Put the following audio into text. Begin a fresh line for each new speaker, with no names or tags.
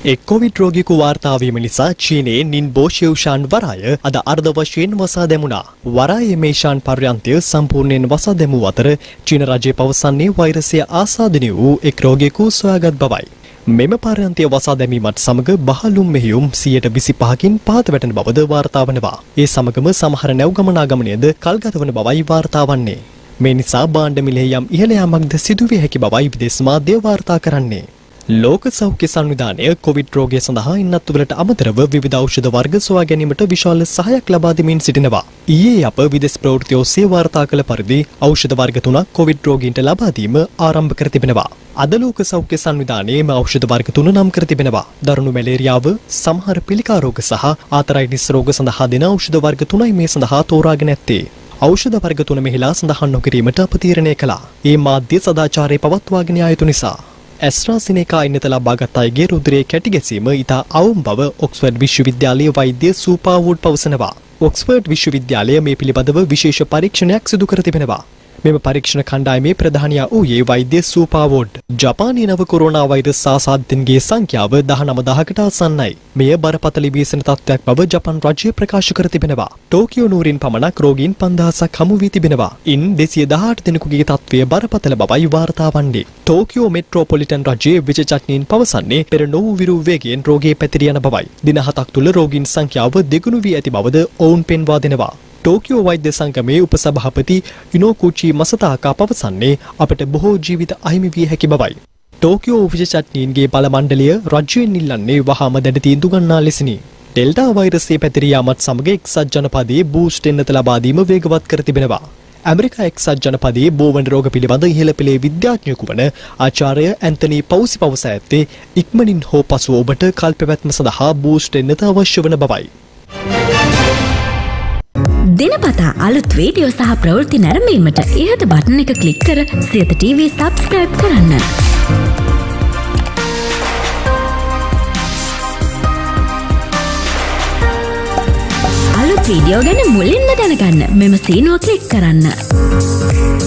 එක් කොවිඩ් රෝගියෙකු වාර්තා වීම නිසා චීනයේ නින්බෝ ෂෙව්ෂාන් වරාය අද අර්ධ වශයෙන් වසා දැමුණා. වරායේ මේෂාන් පර්යන්තය සම්පූර්ණයෙන් වසා දැමූ අතර චීන රජය පවසන්නේ වෛරසය ආසාදනය වූ එක් රෝගියෙකු සොයාගත් බවයි. මෙම පර්යන්තය වසා දැමීමත් සමග බහලුම් මෙහෙයුම් 25%කින් පහත වැටෙන බවද වාර්තා වනවා. ඒ සමගම සමහර නැව් ගමනාගමනයද කල්ගත වන බවයි වාර්තා වන්නේ. මේ නිසා භාණ්ඩ මිලේ යම් ඉහළ යාමක්ද සිදුවිය හැකි බවයි විදේශ මාධ්‍ය වාර්තා කරන්නේ. ලෝක සෞඛ්‍ය සංවිධානය කොවිඩ් රෝගය සඳහා ඉන්නත්තුවලට අමතරව විවිධ ඖෂධ වර්ග සොයා ගැනීමට විශාල සහයක් ලබා දෙමින් සිටිනවා. ඊයේ අප විදේශ ප්‍රවෘත්ති ඔස්සේ වාර්තා කළ පරිදි ඖෂධ වර්ග 3ක් කොවිඩ් රෝගීන්ට ලබා දීම ආරම්භ කර තිබෙනවා. අද ලෝක සෞඛ්‍ය සංවිධානයේ මේ ඖෂධ වර්ග 3 නම් කර තිබෙනවා. දරුණු මැලේරියාව, සමහර පිළිකා රෝග සහ ආතරයිටිස් රෝග සඳහා දෙන ඖෂධ වර්ග 3යි මේ සඳහා තෝරාගෙන ඇත්තේ. ඖෂධ වර්ග 3 මෙහිලා සඳහන් නොකිරීමට අප තීරණය කළා. ඒ මාධ්‍ය සදාචාරය පවත්වාගෙන යා යුතු නිසා. ඇස්ට්‍රාසෙනෙකා ඉන්නත ලබාගත් අයගේ රුධිරයේ කැටි ගැසීම ඉතා අවම බව ඔක්ස්ෆර්ඩ් විශ්වවිද්‍යාලයේ වෛද්‍ය සූපා වුඩ් පවසනවා. ඔක්ස්ෆර්ඩ් විශ්වවිද්‍යාලය මේ පිළිබඳව විශේෂ පරීක්ෂණයක් සිදු කර තිබෙනවා. මෙම පරීක්ෂණ කණ්ඩායමේ ප්‍රධානියා වූයේ වෛද්‍ය සූපා වුඩ්. ජපානයේ නව කොරෝනා වෛරස් ආසාදිතන්ගේ සංඛ්‍යාව 19000කට ආසන්නයි. මෙය බරපතල වීසන තත්ත්වයක් බව ජපාන් රජය ප්‍රකාශ කර තිබෙනවා. ටෝකියෝ නුවරින් පමණක් රෝගීන් 5000ක් හමු වී තිබෙනවා. ඉන් 218 දෙනෙකුගේ තත්ත්වය බරපතල බවයි වාර්තා වන්නේ. ටෝකියෝ මෙට්‍රෝපොලිටන් රජයේ විජයචට්නීන් පවසන්නේ පෙර නොවූ විරු වේගයෙන් රෝගී පැතිරී යන බවයි. දින 7ක් තුළ රෝගීන් සංඛ්‍යාව දෙගුණ වී ඇති බවද ඔවුන් පෙන්වා දෙනවා. ටෝකියෝ වෛද්‍ය සංගමේ උපසභාපති ඉනෝකුචි මසතාකා පවසන්නේ අපට බොහෝ ජීවිත අහිමි විය හැකි බවයි. ටෝකියෝ විජයචට්නීන්ගේ බල මණ්ඩලය රජයෙන් ඉල්ලන්නේ වහාම දැඩි තීන්දුව ගන්නා ලෙසිනි. ඩෙල්ටා වෛරසයේ පැතිරී යාමත් සමග එක්සත් ජනපදයේ බූස්ට් එන්නත ලබා දීම වේගවත් කර තිබෙනවා. ඇමරිකා එක්සත් ජනපදයේ බෝවන රෝග පිළිබඳ ඉහළ පෙළේ විද්‍යාඥයෙකු වන ආචාර්ය ඇන්තනි පවුසි පවසා ඇත්තේ ඉක්මනින් හෝ පසුව ඔබට කල් පැවැත්ම සඳහා බූස්ට් එන්නත අවශ්‍ය වන බවයි.
දිනපතා අලුත් වීඩියෝ සහ ප්‍රවෘත්ති නැරඹීමට ඉහත බටන් එක ක්ලික් කර සියත TV සබ්ස්ක්‍රයිබ් කරන්න. අලුත් වීඩියෝ ගැන මුලින්ම දැනගන්න මෙම සීනුව ක්ලික් කරන්න.